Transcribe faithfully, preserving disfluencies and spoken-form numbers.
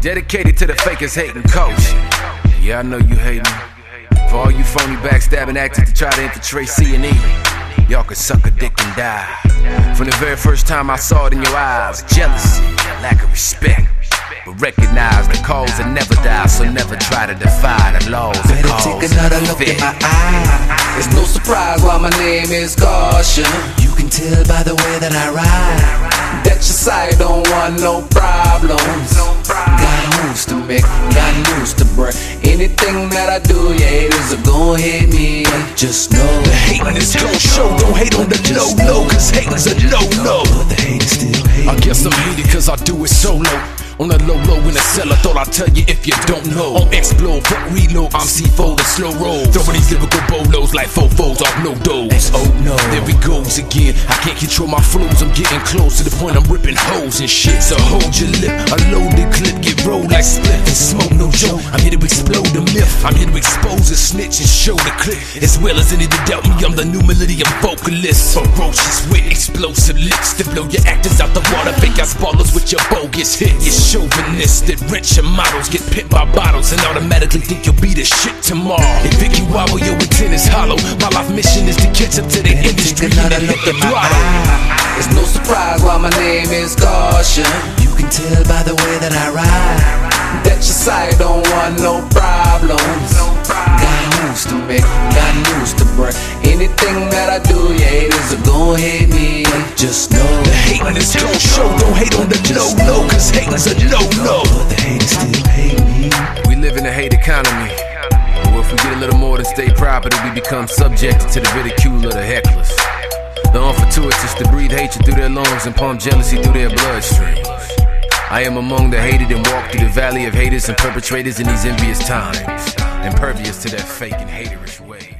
Dedicated to the fakers hating coach. Yeah, I know you hating. For all you phony backstabbing actors to try to infiltrate C and E, y'all could suck a dick and die. From the very first time I saw it in your eyes, jealousy, lack of respect. But recognize the cause that never die, so never try to defy the laws of Better cause. take another look in my eye. It's no surprise why my name is Caution. You can tell by the way that I ride that your side don't want no problems. Got moves to make, got news to break. Anything that I do, your haters are gon' hate me. Just know the hating is gon' show. Don't hate on the no-no, cause hating's a no-no. But the haters still hate. I guess I'm hated cause I do it solo. On the low low in the cellar, thought I'd tell you if you don't know. On explode, fuck reload, I'm C four, the slow roll. Throwing these lyrical bolos like fofos off no doors. Oh no, there he goes again. I can't control my flows, I'm getting close to the point I'm ripping holes and shit. So hold your lip, a loaded clip, get rolled like split and smoke, no joke. I'm here to explode the myth, I'm here to expose a snitch and show the clip. As well as any to doubt me, I'm the new millennium vocalist. Ferocious with explosive lips to blow your actors out the water. Fake ass ballers with your bogus hits. Chauvinistic, rich and models get pimped by bottles and automatically think you'll be the shit tomorrow. If Vicky wobble, your intent is hollow. My life mission is to catch up to the industry and then hit the throttle. It's no surprise why my name is Caution. You can tell by the way that I ride that your side don't want no problems. Got moves to make, got news to break. Anything that I do, your haters are gon' hate me. Just know the hating is gon' show. Don't hate on the no-no, cause hating's a no-no. But the haters still hate me. We live in a hate economy. But if we get a little more than state property, we become subjected to the ridicule of the hecklers. The unfortuitous to breathe hatred through their lungs and pump jealousy through their bloodstreams. I am among the hated and walk through the valley of haters and perpetrators in these envious times, impervious to that fake and haterish way.